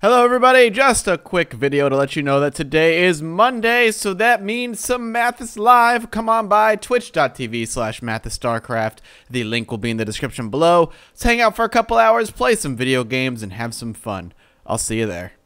Hello everybody, just a quick video to let you know that today is Monday, so that means some Mathas Live. Come on by twitch.tv/MathasStarcraft. The link will be in the description below. Let's hang out for a couple hours, play some video games, and have some fun. I'll see you there.